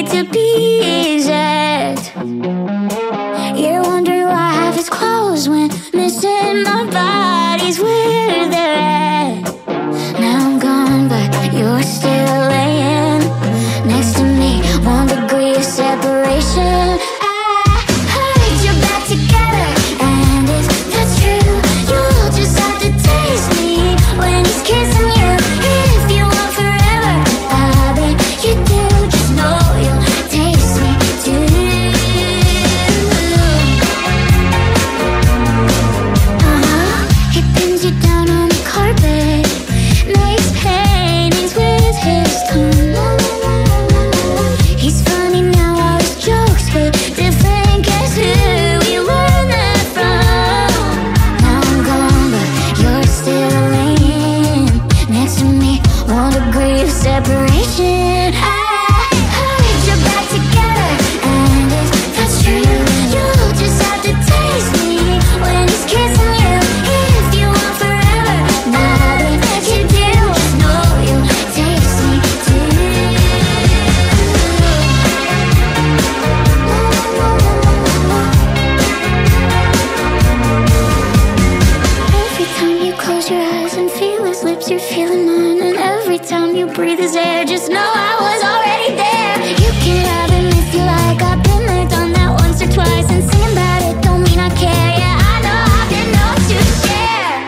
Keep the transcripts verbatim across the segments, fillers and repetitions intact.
need to be exact. You're wondering why half is closed when missing my body's where they're at. Now I'm gone, but you're still laying next to me, one degree of separation. I heard you're back together, and if that's true, you'll just have to taste me when he's kissing you. If you want forever, I bet you do. Just know you'll taste me too. Uh-huh. He pins you down on the carpet, makes paintings with his tongue. He's funny now, all his jokes fit different. Guess who we learned that from? Now I'm gone, but you're still laying next to me, one degree of separation. I heard you're back together, and if that's true, you'll just have to taste me when he's kissing you. If you want forever, I bet you do. Just know you'll taste me too. Every time you close your eyes and feel his lips, you're feeling mine. And every time you breathe his air, just know I was already there. You can have him if you like, I've been there, done that once or twice. And singing about it don't mean I care. Yeah, I know I've been known to share.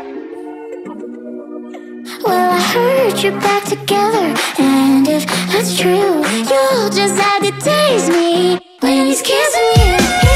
Well, I heard you're back together, and if that's true, you'll just have to taste me when he's kissing you.